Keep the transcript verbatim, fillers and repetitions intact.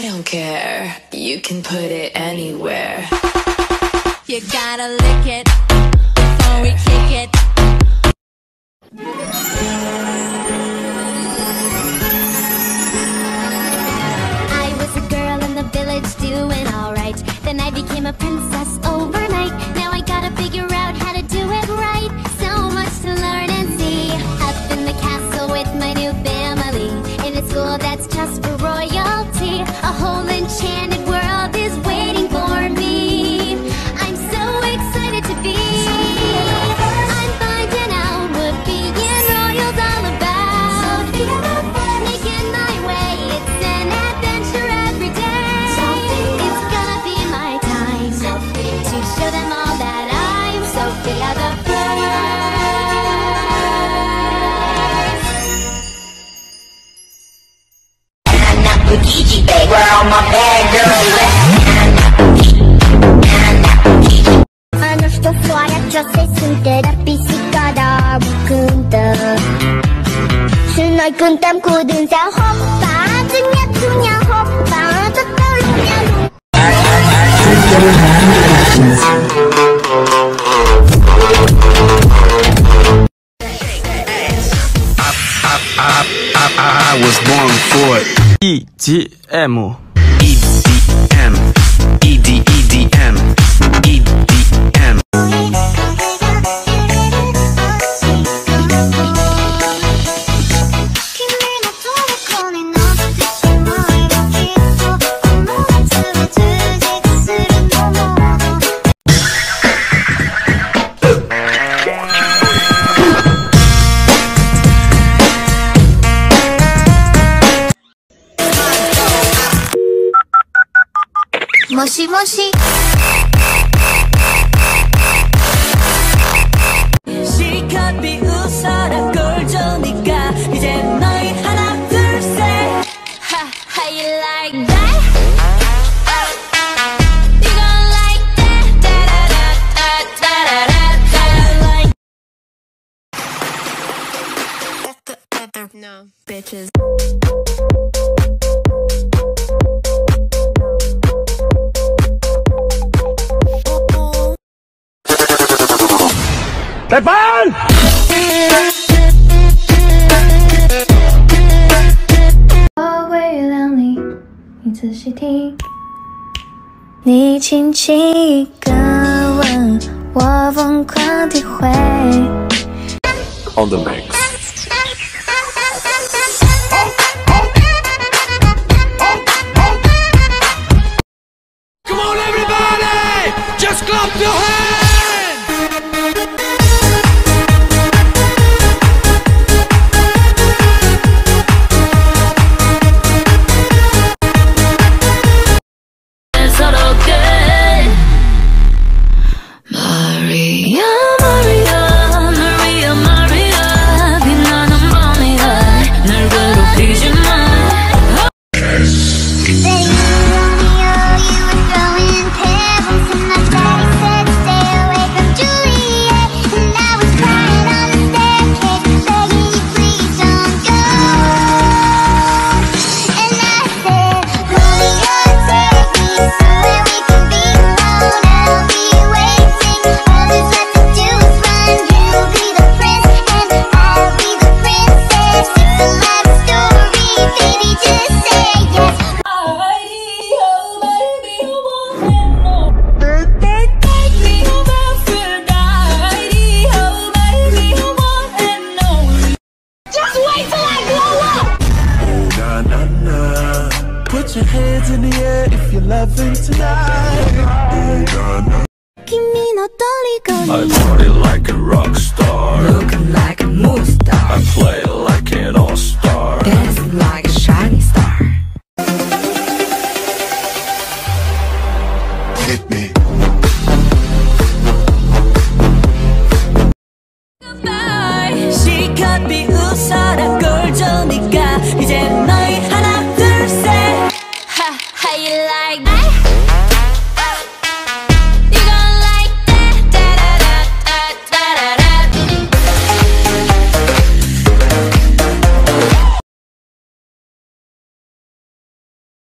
don't care. You can put it anywhere. You gotta lick it before we kick it. I was a girl in the village doing alright. Then I became a princess overnight. Now I gotta figure out how to do it right. So much to learn and see. Up in the castle with my new family. In a school that's just for royalty. A whole enchanted world is waiting for me. I'm so excited to be. I'm finding out what being royal's all about. Making my way, it's an adventure every day. It's gonna be my time to show them all that I'm Sophia the First. And I'm not with Gigi, babe. Where all my bad girls at? Ano что своя часы 비시가다 묶은다 스나이끈 땀고 든사 호빠 등야 등야 호빠 또 떠오르냐 I was born for it. E D M E D M E D E D M E D M 모시 모시 시컷 비웃어라 꼴조니까 이제 너희 하나 둘셋 Ha, how you like that? You gon' like that? Da-da-da-da-da-da-da-da. Like no bitches. 대판! 我会原谅你，你仔细听，你轻轻一个吻，我疯狂体会。 On the mix. Come on everybody! Just clap your hands! Maria, Maria, Maria, Maria, 빛나는 밤이야, 날 괴롭히지 마. Put your hands in the air if you're loving tonight. I party like a rock star. Looking like a movie star. I play like an all-star. Dancing like a shining star. Hit me. 시컷 비웃어라 꼴조니까 이제 너희 하나 둘셋 Ha, how you like that?